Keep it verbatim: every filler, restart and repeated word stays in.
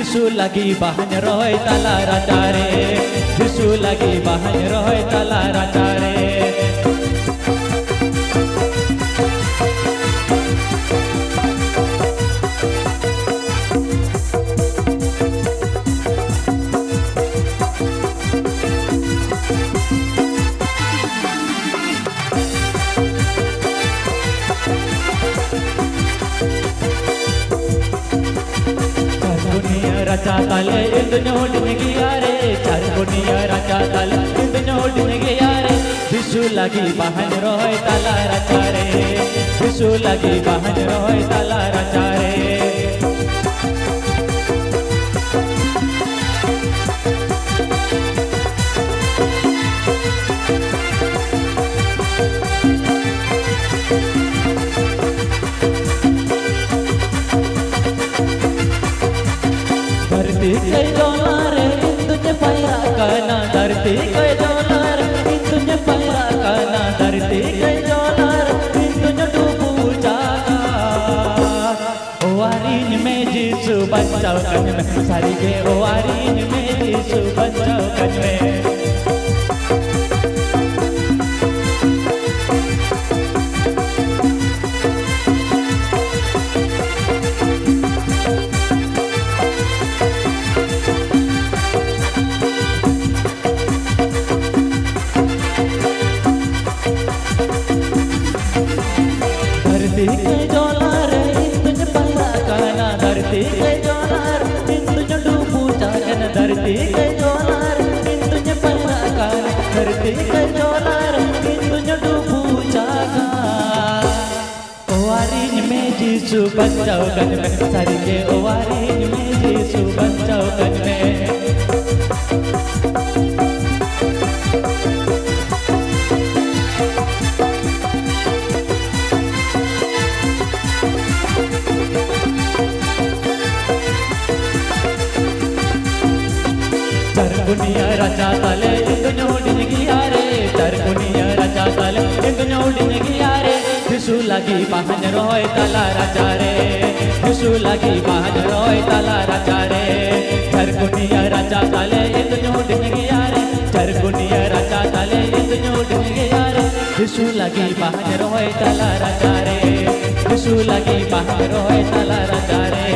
Bisu lagi bahan roy tala racare, bisu lagi bahan roy tala racare. Raja tale indunyo udne giyare, char buniya raja tale indunyo udne giyare. Bisu lagi bahan roy tala racare, bisu lagi bahan roy tala racare. धरती के जोलारे तुझे para करना, धरती के जोलारे तुझे para करना, धरती के जोलारे तुझे डूबू जागा। ओवारीन में जीसु बचाओ कन में, सारी के ओवारीन में जीसु बचाओ कन में। धरती के जोलार तुझे पैरा करना, धरती के जोलार तुझे डूबू जागन, धरती के जोलार तुझे पैरा करना, धरती के जोलार तुझे डूबू जागा। ओवारीन में जीसु बचाओ कन में, सारी के ओवारीन में जीसु बचाओ कन में। चरकुनिया राजा तले इंदुन्यो उड़ने गियारे, चरकुनिया राजा तले इंदुन्यो उड़ने गियारे। बिसु लगी बाहन रोय तला रचारे, बिसु लगी बाहन रोय तला रचारे। चरकुनिया राजा तले इंदुन्यो उड़ने गियारे, चरकुनिया राजा तले इंदुन्यो उड़ने गियारे। बिसु लगी बाहन रोय तला रचारे, बिसु लगी बाहन रोय तला रचारे।